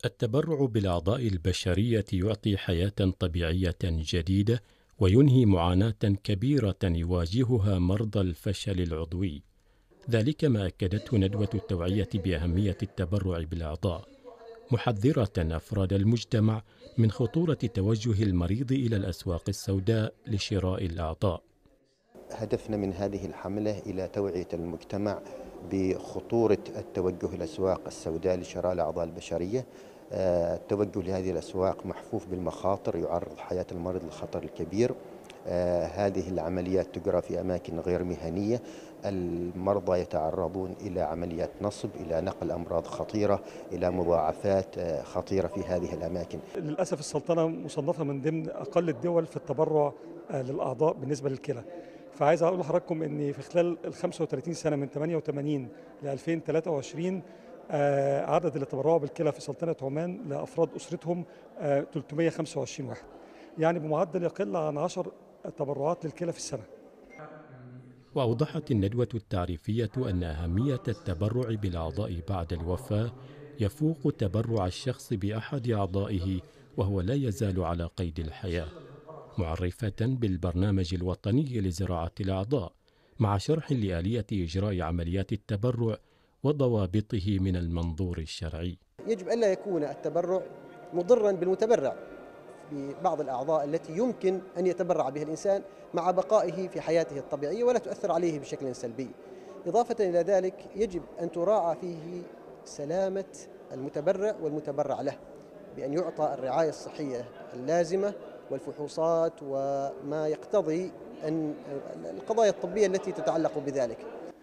التبرع بالأعضاء البشرية يعطي حياة طبيعية جديدة وينهي معاناة كبيرة يواجهها مرضى الفشل العضوي. ذلك ما أكدته ندوة التوعية بأهمية التبرع بالأعضاء، محذرة أفراد المجتمع من خطورة توجه المريض إلى الأسواق السوداء لشراء الأعضاء. هدفنا من هذه الحملة إلى توعية المجتمع بخطورة التوجه إلى الأسواق السوداء لشراء الأعضاء البشرية. التوجه لهذه الأسواق محفوف بالمخاطر، يعرض حياة المريض للخطر الكبير. هذه العمليات تجرى في أماكن غير مهنية، المرضى يتعرضون إلى عمليات نصب، إلى نقل أمراض خطيرة، إلى مضاعفات خطيرة في هذه الأماكن. للأسف السلطنة مصنفة من ضمن أقل الدول في التبرع للأعضاء بالنسبة للكلى. فعايز أقول لحضراتكم إن في خلال ال 35 سنة من 88 ل 2023 عدد اللي تبرعوا بالكلى في سلطنة عمان لأفراد أسرتهم 325 واحد، يعني بمعدل يقل عن 10 تبرعات للكلى في السنة. وأوضحت الندوة التعريفية أن أهمية التبرع بالأعضاء بعد الوفاة يفوق تبرع الشخص بأحد أعضائه وهو لا يزال على قيد الحياة، معرفة بالبرنامج الوطني لزراعة الأعضاء مع شرح لآلية إجراء عمليات التبرع وضوابطه من المنظور الشرعي. يجب ألا يكون التبرع مضرا بالمتبرع ببعض الأعضاء التي يمكن أن يتبرع بها الإنسان مع بقائه في حياته الطبيعية ولا تؤثر عليه بشكل سلبي. إضافة إلى ذلك يجب أن تراعى فيه سلامة المتبرع والمتبرع له، بأن يعطى الرعاية الصحية اللازمة والفحوصات وما يقتضي أن القضايا الطبية التي تتعلق بذلك.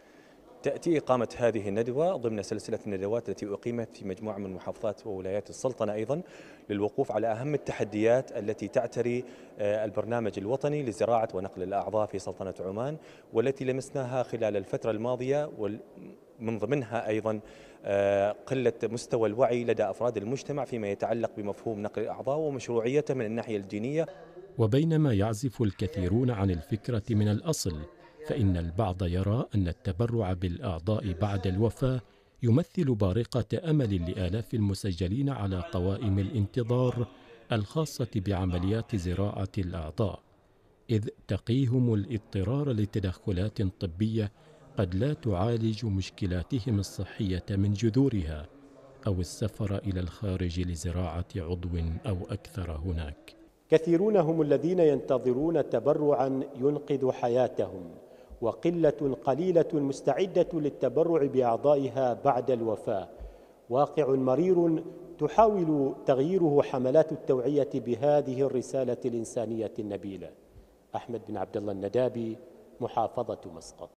تأتي إقامة هذه الندوة ضمن سلسلة الندوات التي أقيمت في مجموعة من محافظات وولايات السلطنة أيضا للوقوف على أهم التحديات التي تعتري البرنامج الوطني لزراعة ونقل الأعضاء في سلطنة عمان، والتي لمسناها خلال الفترة الماضية، ومن ضمنها أيضا قلة مستوى الوعي لدى أفراد المجتمع فيما يتعلق بمفهوم نقل الأعضاء ومشروعيته من الناحية الدينية. وبينما يعزف الكثيرون عن الفكرة من الأصل، فإن البعض يرى أن التبرع بالأعضاء بعد الوفاة يمثل بارقة أمل لآلاف المسجلين على قوائم الانتظار الخاصة بعمليات زراعة الأعضاء، إذ تقيهم الاضطرار لتدخلات طبية قد لا تعالج مشكلاتهم الصحية من جذورها، أو السفر إلى الخارج لزراعة عضو أو أكثر هناك. كثيرون هم الذين ينتظرون تبرعا ينقذ حياتهم، وقلة قليلة مستعدة للتبرع بأعضائها بعد الوفاة. واقع مرير تحاول تغييره حملات التوعية بهذه الرسالة الإنسانية النبيلة. أحمد بن عبد الله الندابي، محافظة مسقط.